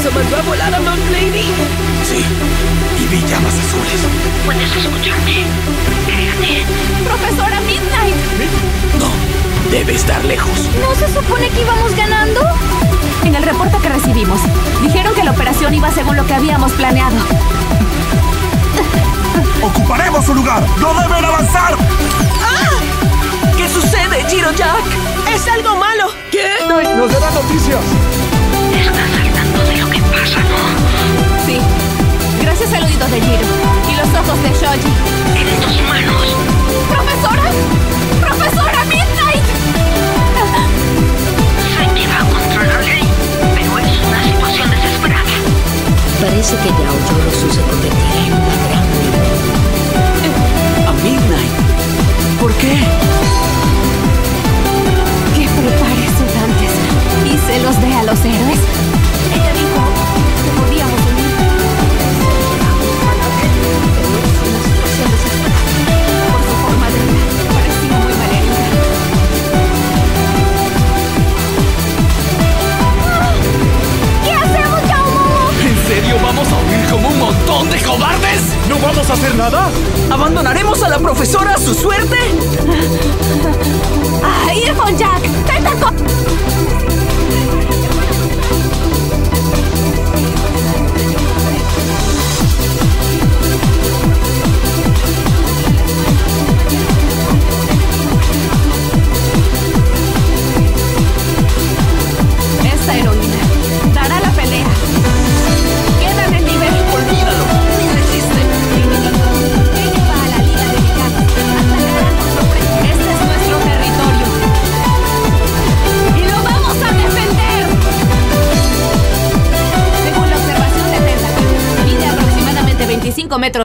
¿Acaso mandó a volar a Mount Lady? Sí, y vi llamas azules. ¿Puedes escucharme? Créate. ¡Profesora Midnight! No, debe estar lejos. ¿No se supone que íbamos ganando? En el reporte que recibimos, dijeron que la operación iba según lo que habíamos planeado. ¡Ocuparemos su lugar! ¡No deben avanzar! ¡Ah! ¿Qué sucede, Jiro Jack? ¡Es algo malo! ¿Qué? Midnight nos dará noticias. Estás al tanto de lo que pasa, ¿no? Sí, gracias al oído de Jiro y los ojos de Shoji. En tus manos. ¡Profesora! ¡Profesora Midnight! Sé que va contra la ley, pero es una situación desesperada. Parece que Yao Yorosu se convertirá en una gran líder. ¿A Midnight? ¿Por qué? Que prepare sus antes y se los dé a los héroes. Ella dijo que podíamos unir. Pero es una situación desesperada. Por su forma de hablar, parecía muy malherida. ¿Qué hacemos, Yaomomo? ¿En serio vamos a huir como un montón de cobardes? ¿No vamos a hacer nada? ¿Abandonaremos a la profesora a su suerte? ¡Ah, Earphone Jack! ¡Tentaco! Esta heroína dará la pelea. Queda en el nivel. Olvídalo, ni lo existe. Ella va a la Liga de Villanos. Atacará con sorpresa. Este es nuestro territorio. ¡Y lo vamos a defender! Según la observación de Tentacle, mide aproximadamente 25 metros.